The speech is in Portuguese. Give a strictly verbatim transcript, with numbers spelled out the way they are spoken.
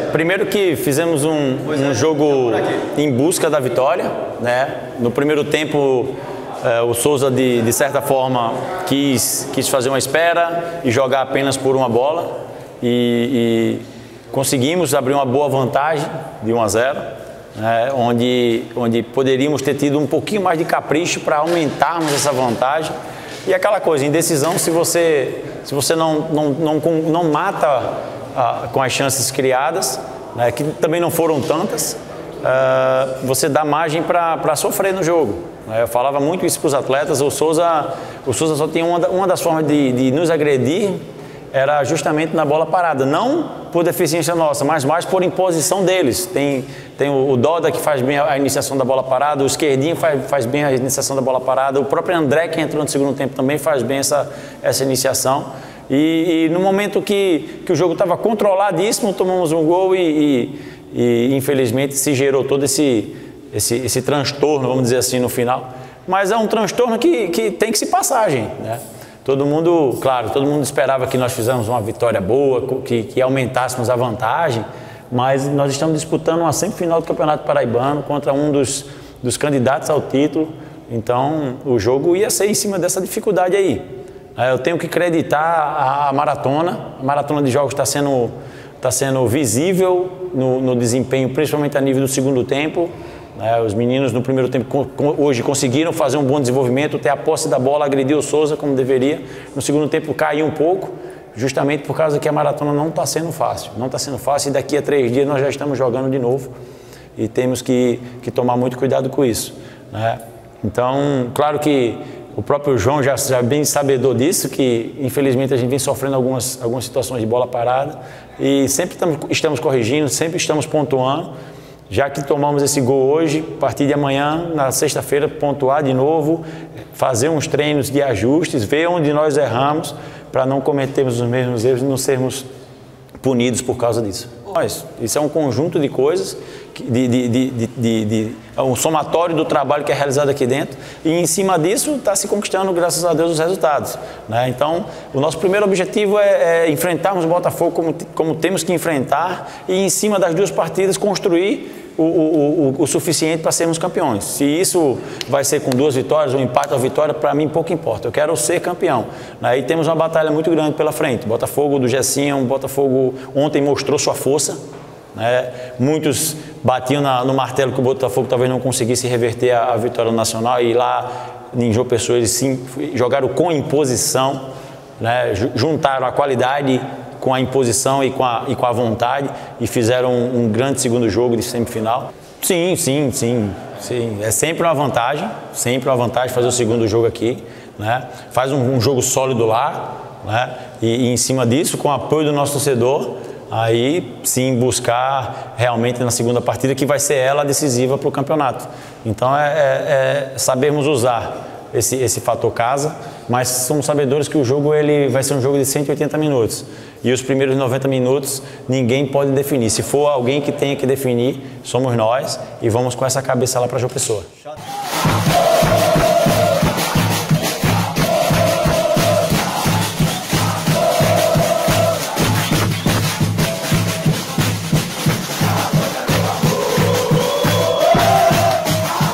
primeiro que fizemos um, um jogo em busca da vitória, né? No primeiro tempo, eh, o Souza, de, de certa forma, quis, quis fazer uma espera e jogar apenas por uma bola. E, e conseguimos abrir uma boa vantagem de um a zero, né? onde, onde poderíamos ter tido um pouquinho mais de capricho para aumentarmos essa vantagem. E aquela coisa, indecisão, se você, se você não, não, não, não mata ah, com as chances criadas, né, que também não foram tantas, ah, você dá margem para sofrer no jogo. Eu falava muito isso para os atletas. O Souza, o Souza só tinha uma, uma das formas de, de nos agredir, era justamente na bola parada, não por deficiência nossa, mas mais por imposição deles. Tem, tem o, o Doda, que faz bem a iniciação da bola parada, o Esquerdinho faz, faz bem a iniciação da bola parada, o próprio André, que entrou no segundo tempo, também faz bem essa, essa iniciação. E, e no momento que, que o jogo estava controladíssimo, tomamos um gol e, e, e infelizmente se gerou todo esse, esse, esse transtorno, vamos dizer assim, no final. Mas é um transtorno que, que tem que se passar, gente, né? Todo mundo, claro, todo mundo esperava que nós fizéssemos uma vitória boa, que, que aumentássemos a vantagem, mas nós estamos disputando uma semifinal do Campeonato Paraibano contra um dos, dos candidatos ao título, então o jogo ia ser em cima dessa dificuldade aí. Eu tenho que acreditar a, a maratona, a maratona de jogos está sendo, tá sendo visível no, no desempenho, principalmente a nível do segundo tempo. É, os meninos no primeiro tempo hoje conseguiram fazer um bom desenvolvimento, ter a posse da bola, agredir o Souza como deveria. No segundo tempo caiu um pouco, justamente por causa que a maratona não está sendo fácil. Não está sendo fácil e daqui a três dias nós já estamos jogando de novo e temos que, que tomar muito cuidado com isso, né? Então, claro que o próprio João já, já é bem sabedor disso, que infelizmente a gente vem sofrendo algumas, algumas situações de bola parada e sempre estamos, estamos corrigindo, sempre estamos pontuando. Já que tomamos esse gol hoje, a partir de amanhã, na sexta-feira, pontuar de novo, fazer uns treinos de ajustes, ver onde nós erramos, para não cometermos os mesmos erros e não sermos punidos por causa disso. Mas isso é um conjunto de coisas, de, de, de, de, de, de, é um somatório do trabalho que é realizado aqui dentro e em cima disso está se conquistando, graças a Deus, os resultados, né? Então, o nosso primeiro objetivo é, é enfrentarmos o Botafogo como, como temos que enfrentar e em cima das duas partidas construir O, o, o, o suficiente para sermos campeões. Se isso vai ser com duas vitórias, um empate ou vitória, para mim pouco importa. Eu quero ser campeão. Aí temos uma batalha muito grande pela frente. Botafogo do Gessinha, um Botafogo ontem mostrou sua força, né? Muitos batiam na, no martelo que o Botafogo talvez não conseguisse reverter a, a vitória nacional e lá em João Pessoa eles sim jogaram com imposição, né? Juntaram a qualidade com a imposição e com a, e com a vontade e fizeram um, um grande segundo jogo de semifinal. Sim, sim, sim, sim. É sempre uma vantagem, sempre uma vantagem fazer o segundo jogo aqui, né? Faz um, um jogo sólido lá, né? E, e em cima disso, com o apoio do nosso torcedor, aí sim buscar realmente na segunda partida, que vai ser ela decisiva para o campeonato. Então é, é, é sabermos usar esse, esse fator casa, mas somos sabedores que o jogo ele vai ser um jogo de cento e oitenta minutos. E os primeiros noventa minutos ninguém pode definir. Se for alguém que tenha que definir, somos nós e vamos com essa cabeça lá para João Pessoa.